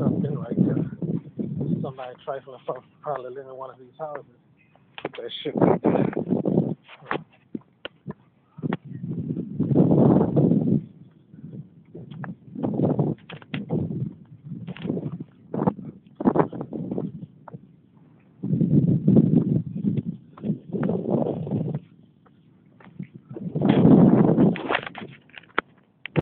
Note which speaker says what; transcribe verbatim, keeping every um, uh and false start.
Speaker 1: something like uh, somebody trifling for probably living in one of these houses. That shit like that.